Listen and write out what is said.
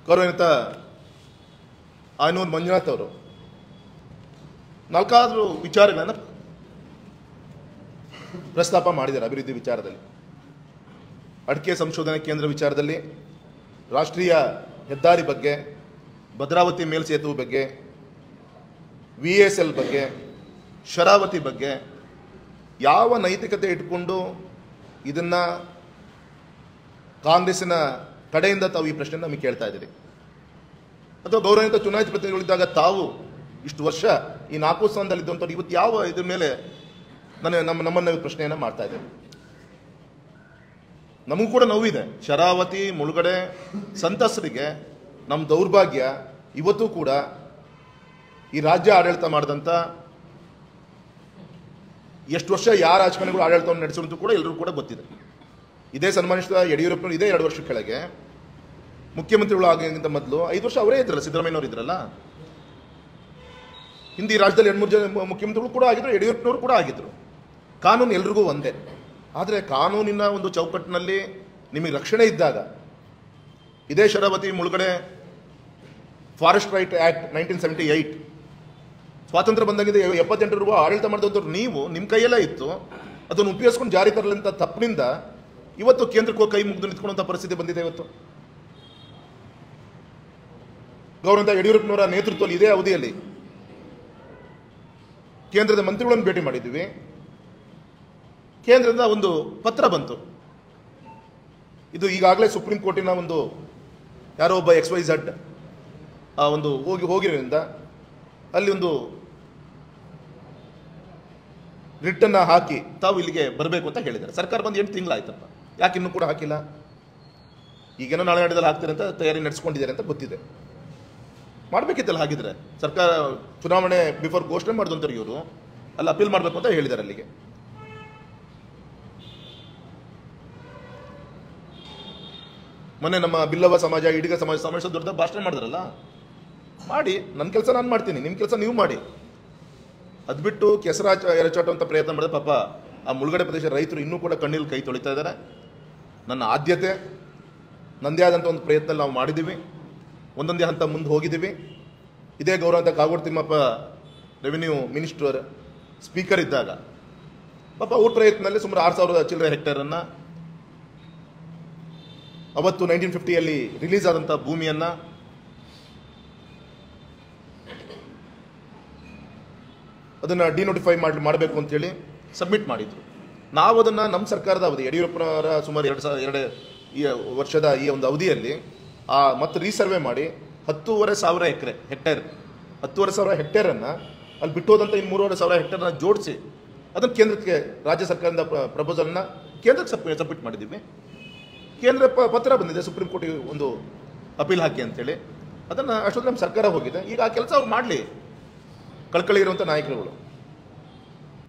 ಗೌರವಾನ್ವಿತ ಆಯನೂರು ಮಂಜುನಾಥ್ ಅವರು 4 ವಿಚಾರಗಳನ್ನು ಪ್ರಸ್ತಾಪ ಮಾಡಿದ್ದಾರೆ ಅಭಿವೃದ್ಧಿ ವಿಚಾರದಲ್ಲಿ. ಅಡಿಕೆ ಸಂಶೋಧನಾ ಕೇಂದ್ರ ವಿಚಾರದಲ್ಲಿ, ರಾಷ್ಟ್ರೀಯ ಹೆದ್ದಾರಿ ಬಗ್ಗೆ, ಭದ್ರಾವತಿ ಮೇಲ್ಸೇತುವೆ ಬಗ್ಗೆ, VSL ಬಗ್ಗೆ, ಶರಾವತಿ ಬಗ್ಗೆ ಯಾವ ನೈತಿಕತೆ ಇಟ್ಕೊಂಡು ಇದನ್ನು ಕಾಂಗ್ರೆಸ್ಸಿನ ಕಡೆಯಿಂದ ತಾವು ಈ ಪ್ರಶ್ನೆ ನಮಗೆ ಕೇಳ್ತಾ ಇದ್ದೀರಿ? ಅಥವಾ ಗೌರವಾನ್ವಿತ ಚುನಾಯಿತ ಪ್ರತಿನಿಧಿಗಳಿದ್ದಾಗ ತಾವು ಇಷ್ಟು ವರ್ಷ ಈ 4 ಸ್ಥಾನದಲ್ಲಿದ್ದಂಥವ್ರು ಇವತ್ತು ಯಾವ ಇದ್ರ ಮೇಲೆ ನಮ್ಮನ್ನು ಪ್ರಶ್ನೆಯನ್ನು ಮಾಡ್ತಾ ಇದ್ದೇವೆ? ನಮಗೂ ಕೂಡ ನೋವಿದೆ. ಶರಾವತಿ ಮುಳುಗಡೆ ಸಂತ್ರಸ್ತರಿಗೆ ನಮ್ಮ ದೌರ್ಭಾಗ್ಯ ಇವತ್ತು ಕೂಡ ಈ ರಾಜ್ಯ ಆಡಳಿತ ಮಾಡಿದಂಥ ಎಷ್ಟು ವರ್ಷ ಯಾರ ರಾಜಕಾರಣಿಗಳು ಆಡಳಿತವನ್ನು ನಡೆಸಿದ್ರು ಕೂಡ ಎಲ್ಲರೂ ಕೂಡ ಗೊತ್ತಿದೆ. ಇದೇ ಸನ್ಮಾನಿಸಿದ ಯಡಿಯೂರಪ್ಪನವರು ಇದೇ 2 ವರ್ಷ ಕೆಳಗೆ ಮುಖ್ಯಮಂತ್ರಿಗಳು ಆಗಿಂತ ಮೊದಲು 5 ವರ್ಷ ಅವರೇ ಇದ್ರಲ್ಲ, ಸಿದ್ದರಾಮಯ್ಯನವರು ಇದ್ರಲ್ಲ. ಹಿಂದಿ ರಾಜ್ಯದಲ್ಲಿ 2-3 ಜನ ಮುಖ್ಯಮಂತ್ರಿಗಳು ಕೂಡ ಆಗಿದ್ರು, ಯಡಿಯೂರಪ್ಪನವರು ಕೂಡ ಆಗಿದ್ರು. ಕಾನೂನು ಎಲ್ರಿಗೂ ಒಂದೇ. ಆದರೆ ಕಾನೂನಿನ ಒಂದು ಚೌಕಟ್ಟಿನಲ್ಲಿ ನಿಮಗೆ ರಕ್ಷಣೆ ಇದ್ದಾಗ, ಇದೇ ಶರಾವತಿ ಮುಳುಗಡೆ ಫಾರೆಸ್ಟ್ ರೈಟ್ ಆ್ಯಕ್ಟ್ 1978 ಸ್ವಾತಂತ್ರ್ಯ ಬಂದಾಗಿದೆ 78 ರೂಪಾಯಿ ಆಡಳಿತ ಮಾಡಿದಂಥವ್ರು ನೀವು, ನಿಮ್ಮ ಕೈಯೆಲ್ಲ ಇತ್ತು, ಅದನ್ನು ಉಪಯೋಗಿಸ್ಕೊಂಡು ಜಾರಿ ತರಲಂತ ತಪ್ಪಿನಿಂದ ಇವತ್ತು ಕೇಂದ್ರಕ್ಕೆ ಹೋಗಿ ಕೈ ಮುಗಿದು ನಿಂತ್ಕೊಳ್ಳುವಂಥ ಪರಿಸ್ಥಿತಿ ಬಂದಿದೆ. ಇವತ್ತು ಗೌರವಾನ್ವಿತ ಯಡಿಯೂರಪ್ಪನವರ ನೇತೃತ್ವದಲ್ಲಿ ಇದೇ ಅವಧಿಯಲ್ಲಿ ಕೇಂದ್ರದ ಮಂತ್ರಿಗಳನ್ನು ಭೇಟಿ ಮಾಡಿದ್ದೀವಿ. ಕೇಂದ್ರದಿಂದ ಒಂದು ಪತ್ರ ಬಂತು. ಇದು ಈಗಾಗಲೇ ಸುಪ್ರೀಂ ಕೋರ್ಟಿನ ಒಂದು ಯಾರೋ ಒಬ್ಬ XYZ ಒಂದು ಹೋಗಿರೋದ್ರಿಂದ ಅಲ್ಲಿ ಒಂದು ರಿಟ್ಟನ್ನು ಹಾಕಿ ತಾವು ಇಲ್ಲಿಗೆ ಬರಬೇಕು ಅಂತ ಹೇಳಿದ್ದಾರೆ. ಸರ್ಕಾರ ಬಂದು 8 ತಿಂಗಳಾಯ್ತಪ್ಪ, ಯಾಕೆ ಇನ್ನೂ ಕೂಡ ಹಾಕಿಲ್ಲ? ಈಗೇನೋ ನಾಳೆ ನಾಡಿದಲ್ಲಿ ಹಾಕ್ತಾರೆ ಅಂತ ತಯಾರಿ ನಡೆಸ್ಕೊಂಡಿದ್ದಾರೆ ಅಂತ ಗೊತ್ತಿದೆ. ಮಾಡಬೇಕಿತ್ತಲ್ಲ. ಹಾಗಿದ್ರೆ ಸರ್ಕಾರ ಚುನಾವಣೆ ಬಿಫೋರ್ ಘೋಷಣೆ ಮಾಡಿದಂಥವ್ರು ಇವರು ಅಲ್ಲಿ ಅಪೀಲ್ ಮಾಡಬೇಕು ಅಂತ ಹೇಳಿದ್ದಾರೆ. ಅಲ್ಲಿಗೆ ಮೊನ್ನೆ ನಮ್ಮ ಬಿಲ್ಲವ ಸಮಾಜ, ಈಡಿಗ ಸಮಾಜ ಸಮಾವೇಶ ದೊಡ್ಡ ಭಾಷಣ ಮಾಡಿದ್ರಲ್ಲ, ಮಾಡಿ. ನನ್ನ ಕೆಲಸ ನಾನು ಮಾಡ್ತೀನಿ, ನಿಮ್ಮ ಕೆಲಸ ನೀವು ಮಾಡಿ. ಅದು ಬಿಟ್ಟು ಕೆಸರ ಎರಚಾಟುವಂಥ ಪ್ರಯತ್ನ ಮಾಡಿದ್ರೆ ಪಾಪ ಆ ಮುಳುಗಡೆ ಪ್ರದೇಶ ರೈತರು ಇನ್ನೂ ಕೂಡ ಕಣ್ಣೀರಲ್ಲಿ ಕೈ ತೊಳಿತಾ ಇದ್ದಾರೆ. ನನ್ನ ಆದ್ಯತೆ ನನ್ನದೇ ಆದಂಥ ಒಂದು ಪ್ರಯತ್ನ ನಾವು ಮಾಡಿದ್ದೀವಿ. ಒಂದೊಂದೇ ಹಂತ ಮುಂದೆ ಹೋಗಿದ್ದೀವಿ. ಇದೇ ಗೌರವಾನ್ವಿತ Kagodu Thimmappa revenue minister speaker ಇದ್ದಾಗ ಪಾಪ ಅವ್ರ ಪ್ರಯತ್ನದಲ್ಲಿ ಸುಮಾರು 6,000 ಚಿಲ್ಲರೆ ಹೆಕ್ಟೇರನ್ನು ಅವತ್ತು 1950ಯಲ್ಲಿ ರಿಲೀಸ್ ಆದಂಥ ಭೂಮಿಯನ್ನು ಅದನ್ನು ಡಿನೋಟಿಫೈ ಮಾಡಬೇಕು ಅಂತೇಳಿ ಸಬ್ಮಿಟ್ ಮಾಡಿದ್ರು. ನಾವು ಅದನ್ನು ನಮ್ಮ ಸರ್ಕಾರದ ಅವಧಿ, ಯಡಿಯೂರಪ್ಪನವರ ಸುಮಾರು 2 ವರ್ಷದ ಈ ಒಂದು ಅವಧಿಯಲ್ಲಿ ಮತ್ತೆ ರೀಸರ್ವೆ ಮಾಡಿ 10,500 ಹೆಕ್ಟೇರ್ 10,500 ಹೆಕ್ಟೇರನ್ನು ಅಲ್ಲಿ ಬಿಟ್ಟೋದಂಥ ಇನ್ನು 3,500 ಹೆಕ್ಟೇರನ್ನ ಜೋಡಿಸಿ ಅದನ್ನು ಕೇಂದ್ರಕ್ಕೆ ರಾಜ್ಯ ಸರ್ಕಾರದಿಂದ ಪ್ರಪೋಸಲ್ನ ಕೇಂದ್ರಕ್ಕೆ ಸಬ್ಮಿಟ್ ಮಾಡಿದ್ದೀವಿ. ಕೇಂದ್ರ ಪತ್ರ ಬಂದಿದೆ ಸುಪ್ರೀಂ ಕೋರ್ಟಿಗೆ ಒಂದು ಅಪೀಲ್ ಹಾಕಿ ಅಂತೇಳಿ. ಅದನ್ನು ಅಷ್ಟೊಂದು ನಮ್ಮ ಸರ್ಕಾರ ಹೋಗಿದೆ. ಈಗ ಆ ಕೆಲಸ ಅವ್ರು ಮಾಡಲಿ, ಕಳ್ಕಳಿ ಇರುವಂಥ ನಾಯಕರುಗಳು.